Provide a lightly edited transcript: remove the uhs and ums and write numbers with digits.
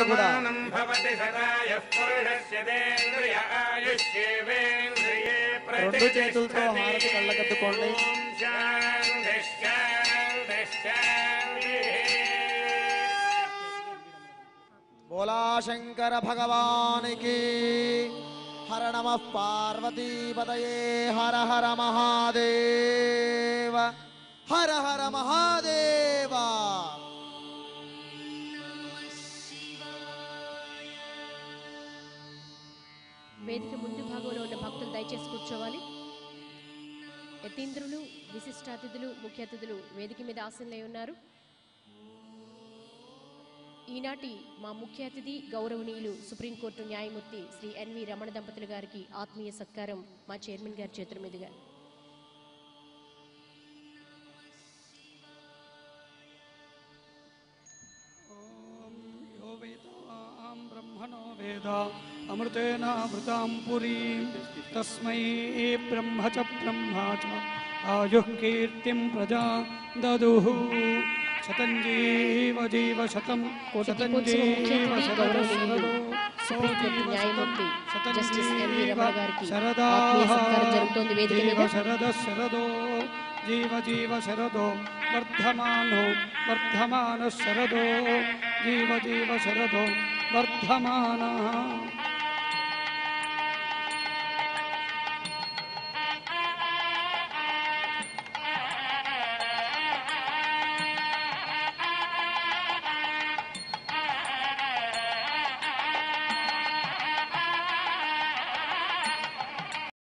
కూడా రెండు చేతులతో హారతి కళ్ళకద్దుకోండి. బోలా శంకర భగవానికి హర నమః పార్వతీపతయే హర హర మహాదేవ హర హర మహాదేవ. వేదిక ముందు భాగంలో ఉన్న భక్తులు దయచేసి కూర్చోవాలి. యతీంద్రులు, విశిష్టాతిథులు, ముఖ్య అతిథులు వేదిక మీద ఆసీనులై ఉన్నారు. ఈనాటి మా ముఖ్య అతిథి గౌరవనీయులు సుప్రీంకోర్టు న్యాయమూర్తి శ్రీ ఎన్వి రమణ దంపతులు గారికి ఆత్మీయ సత్కారం మా చైర్మన్ గారి చేతుల మీదుగా. బ్రహ్మణో వేద అమృతేనామృతాం పురీం తస్మై బ్రహ్మ చ ఆయుః కీర్తిం ప్రజా దదుః. శతం జీవ జీవ శతం శతం జీవ శరదా శరద శరదో జీవ జీవ శరదో వర్ధమానో వర్ధమాన శరదో జీవ జీవ శరదో వర్ధమాన.